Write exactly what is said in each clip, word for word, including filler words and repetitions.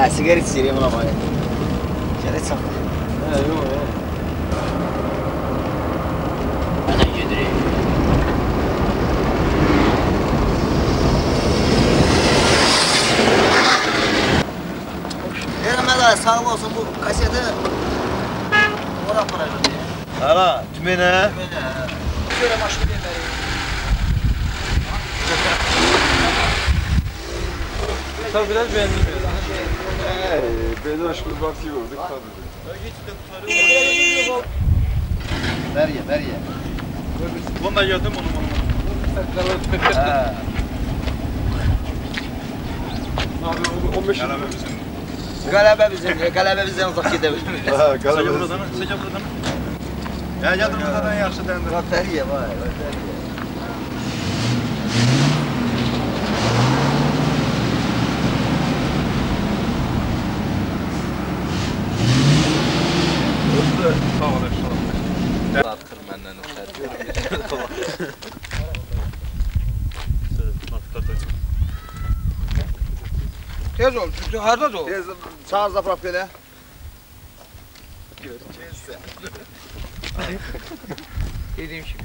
sigaret içireyim ona bak. Sigaret çak. He yok he. Bana yedireyim. Vermezler sağ olsun bu kaseti. Ona para verdi. Hala tümene. Tümene. Şöyle maşını bir vereyim. Tabii biraz beğendim. Hey, beni aşkın bakıyor, dikkat edin. Ver ye, ver ye. Bunu da yedim onu bunu. Ha. Abi on beş yıl. Galebe bizim, galebe bizden uzak gidebilir. Ha, Sece galiba. burada mı? Sece burada mı? Ya geldim buradan yaxşı dendir. Bak ver ye, vay, ver ye. Sağ ol inşallah. Atır məndən ötər. Tez ol, hardadır o? Tez, çağır zaprap belə. Dediğim gibi.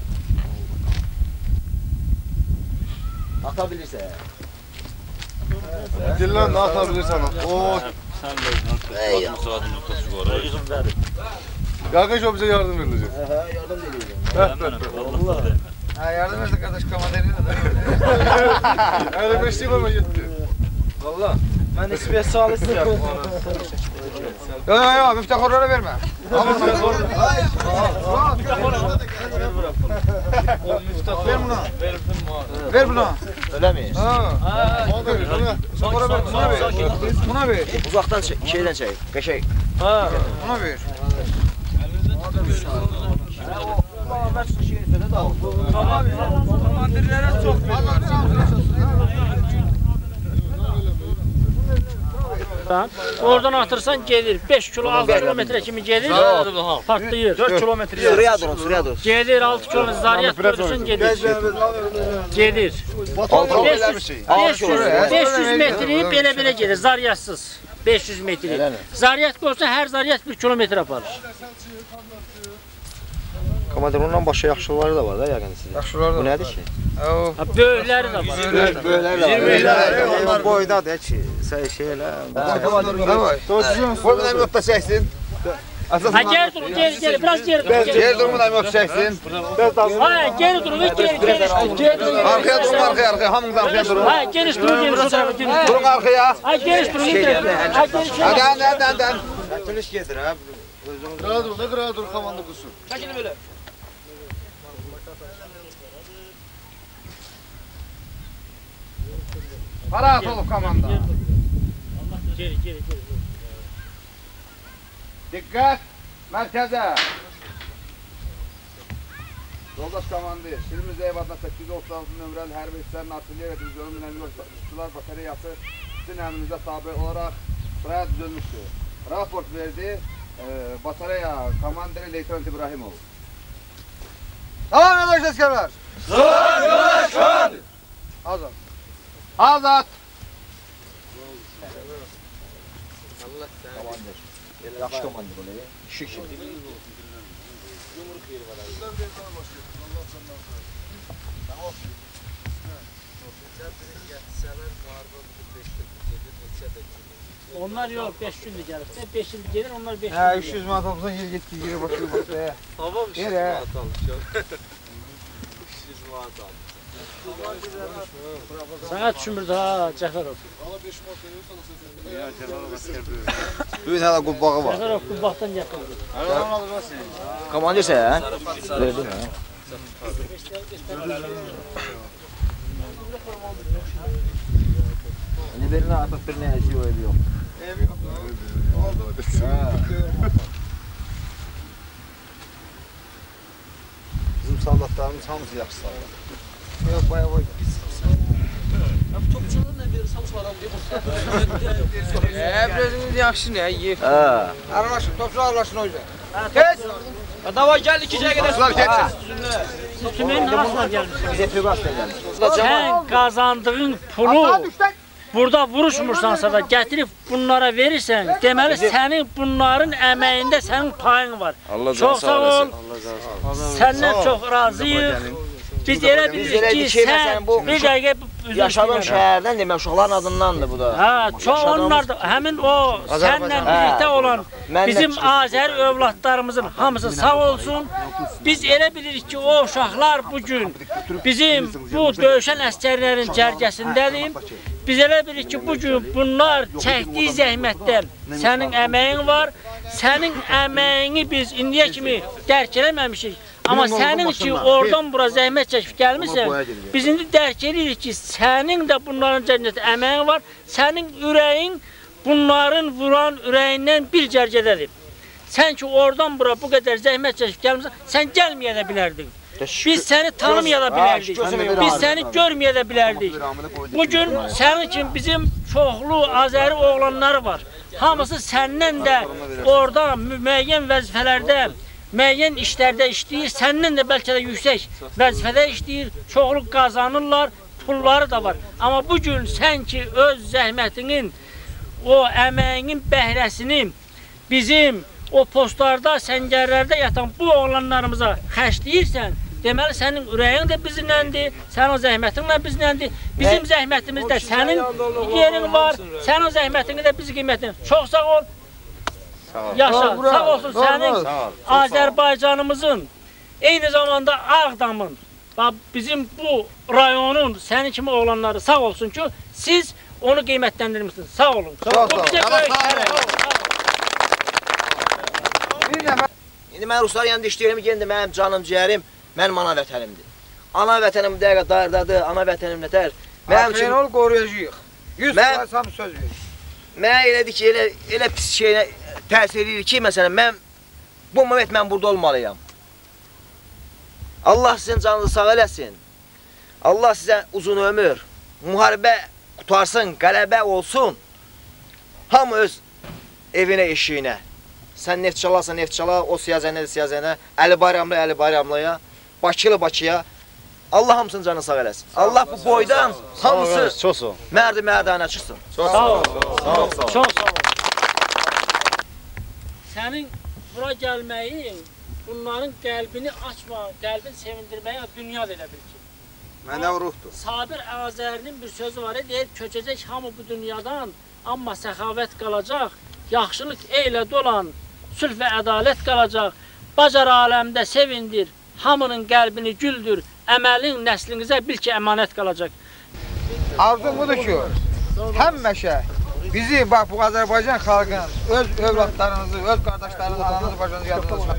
Atabilirse. Dillen ne atabilirsen at. Oo, Sen de lan. Musadın noktası var. İzin ver. Gagış o bize yardım verilecek. Aha, yardım ediyorum. Allah. Ha yardım et kardeş kamaderi de. Yani beşliğim ama gitti. Valla, mən ismiyyə sual istəyirəm. Yok yok yok, müftəxorlara vermə. Ver buna. Ver buna. Öyle mi? Ha. Ona da ver, ona. Sonra ver, buna ver. Buna ver. Uzaktan çek, şeyden çek. Qəşəng. Ha. Buna ver. Komandirlərə çox Oradan atırsan gelir. beş kilo altı kilometre kimi gelir. Partlayır. dört kilometre. Sıraya durun, sıraya durun. Gelir altı kilometre zaryat görürsün gelir. Gelir. beş yüz metreyi belə belə gelir zaryatsız. beş yüz metre. Zaryat olsa her zaryat bir kilometre yapar. Komandan ondan başka yaxşıları da var da yəqin sizin. Yaxşılar da. Bu nədir ki? O. Böyükleri de var. Böyüklər də var. Onlar boydadır ki, sən şeylə. Davay. Qoy bunu öpə çəksin. Ha geri durun, geri geri, biraz geri durun. Geri, Geri durun bunu öpə çəksin. ha geri durun, geri geri. Geri durun. Arkaya durun, arkaya, arkaya. Hamınız arkaya durun. Ha geri durun, geri şu tarafa geri. Durun arkaya. Ha geri durun, geri. Ha geri şu Hadi, tarafa. hadi, hadi, hadi. Atılış gelir ha. Kıra dur, ne kıra dur komanda kusun. Çekilin böyle. Para at olup komanda. Geri, geri, geri. Dikkat. Merkeze. Yoldaş komandir. Şirimizde eyvallah sekiz yüz otuz altı nömrəli hərbi hissənin artilleriya ve divizyonun minəli uçuşçular batareyası sizin əmrinizə tabi olarak sıraya düzülmüştür. Raport verdi e, batareya komandiri Leytenant İbrahimov. Tamam yoldaş askerler. Sağ yoldaş komandir. Azat. Azat. Komandir. Yaxşı komandir oluyor. Şık şık. Onlar yok, beş gündür gelir. Hep beş yıl gelir, onlar beş Ha yıl üç yüz manat olsan yer gitki geri başlıyor bak be. Hava Yer he. Sana düşünmürdü ha, Cəfərov. Bugün hələ qubbağı var. Cəfərov Qubbaqdan gətirdi. Komandirsə, hə? Verdin, hə? Ne birine atıp birine eziyor evi yok. Evi yok. Bizim sallatlarımız hamısı yaxşı sallat. Yok bayağı boy. Eee birazınız yaxşı ne yiyip. Hə. Arlaşın, topçular arlaşın o yüzden. Kes! Davay gel ikinciye gidelim. Topçular keçin. Siz kimin arasına gelmişsiniz? Bize Pübas'la gelmiş. Sen kazandığın pulu burada vuruşmursansa da gətirib bunlara verirsən, deməli sənin bunların əməyində sənin payın var. Allah Çox sağ ol. Səndən çox razıyıq. Biz elə bilirik ki, sən bir dəqiqə yaşadığın şəhərdən demək, uşaqların adındandır bu da. Hə, çox onlar da, həmin o sənlə birlikdə olan bizim Azəri övladlarımızın hamısı sağ olsun. Biz elə bilirik ki, o uşaqlar bugün bizim bu döyüşən əskərlərin cərgəsindədir. Biz elə bilirik ki, bugün bunlar çəkdiyi zəhmətdən sənin əməyin var. Sənin əməyini biz indiyə kimi dərk eləməmişik. Amma sənin ki, oradan bura zəhmət çəkib gəlmirsən, biz indi dərk edirik ki, sənin də bunların cənnəti əməyin var, sənin ürəyin bunların vuran ürəyindən bir cərgədədir. Sən ki, oradan bura bu qədər zəhmət çəkib gəlmirsən, sən gəlməyə də bilərdin. Biz səni tanımaya da bilərdik, biz səni görməyə də bilərdik. Bugün sənin kimi bizim çoxlu Azəri oğlanları var. Hamısı səndən də orada müəyyən vəzifələrdə, müəyyən işlərdə işləyir, səndən də bəlkə də yüksək vəzifədə işləyir, çoxlu qazanırlar, pulları da var. Amma bugün sən ki, öz zəhmətinin, o əməyinin bəhrəsini bizim o postlarda, səngərlərdə yatan bu oğlanlarımıza xərcləyirsən, deməli sənin ürəyin də bizimləndir, sənin zəhmətinlə bizimləndir, bizim zəhmətimizdə sənin yerin var, sənin zəhmətini də bizim qiymətin. Çox sağ ol. Yaşa, sağ olsun sənin Azərbaycanımızın, eyni zamanda Ağdamın, bizim bu rayonun sənin kimi oğlanları sağ olsun ki, siz onu qiymətləndirmişsiniz. Sağ olun. İndi mən Ruslar yanında işləyirəm, yenə mənim canım, ciyərim, mənim ana vətənimdir. Ana vətənim dəqiqə dardadır, ana vətənim nətər. Mənim ol qoruyacaq. yüz faiz ham söz verir. Mənə elədir ki, elə, elə pis şeylə təsir edir ki, məsələn, mən bu moment mən burada olmalıyam. Allah sizin canınızı sağ eləsin. Allah sizə uzun ömür, müharibə qutarsın, qələbə olsun. Hamı öz evinə, eşiyinə. Sən neftçalarsa neftçala, o siyazənə də siyazənə, Əli Bayramlı, Əli Bayramlıya, Bakılı Bakıya. Allah hamısının canını sağ eləsin. Allah bu boydan hamısı mərdi mərdanə çıxsın. Sağ ol. Çox sağ ol. Sənin bura gəlməyin, bunların qəlbini açma, qəlbini sevindirməyə dünya da elə bil ki. Mənə ruhdur. Sabir Azərinin bir sözü var, deyir, köçəcək hamı bu dünyadan, amma səxavət qalacaq, yaxşılıq eylə dolan, sülh və ədalət qalacaq, bacar aləmdə sevindir, hamının qəlbini güldür, əməlin nəslinizə bil ki, əmanət qalacaq. Arzum budur ki, həmişə bizi, bax, bu Azərbaycan xalqının öz övladlarınızı, öz qardaşlarınızı, ananızı, bacınızı yadınızı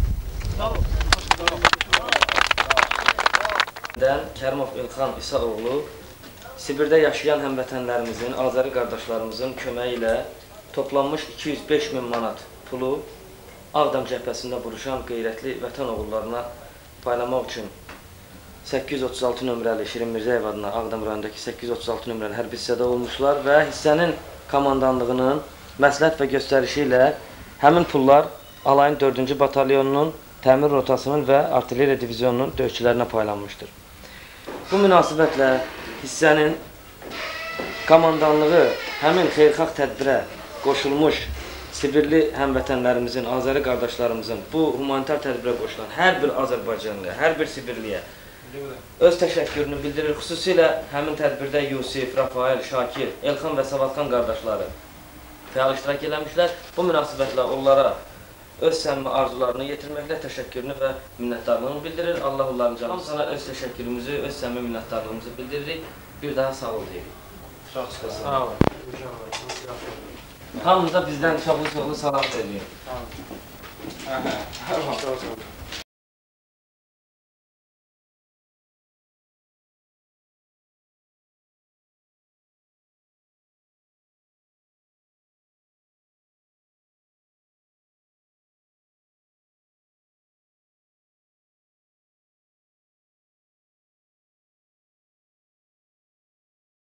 Kərimov İlxan İsaoğlu Sibirdə yaşayan həmvətənlərimizin, Azəri qardaşlarımızın köməyi ilə toplanmış iki yüz beş min manat pulu Ağdam cəbhəsində vuruşan qeyrətli vətən oğullarına paylamaq üçün səkkiz yüz otuz altı nömrəli Şirin Mirzəyev adına Ağdam rayonundakı səkkiz yüz otuz altı nömrəli hərbi hissədə olmuşlar və hissənin komandanlığının məsləhət və göstərişi ilə həmin pullar alayın dördüncü batalyonunun, təmir rotasının və artilleriya divizyonunun döyüşçülərinə paylanmışdır. Bu münasibətlə hissənin komandanlığı həmin xeyirxah tədbirə qoşulmuş Sibirli həmvətənlərimizin, Azəri qardaşlarımızın bu humanitar tədbirə qoşulan hər bir Azərbaycanlıya, hər bir Sibirliyə öz təşəkkürünü bildirir. Xüsusilə həmin tədbirdə Yusif, Rafael, Şakir, Elxan və Savadxan qardaşları fəal iştirak eləmişlər. Bu münasibətlə onlara öz səmimi arzularını yetirməklə təşəkkürünü və minnətdarlığını bildirir. Allah onların canı sana öz təşəkkürümüzü, öz səmimi minnətdarlığımızı bildiririk. Bir daha sağ ol deyirik. Çox sıxırsın. Sağ ol. Hamınıza bizdən çoxlu-çoxlu salam veririk.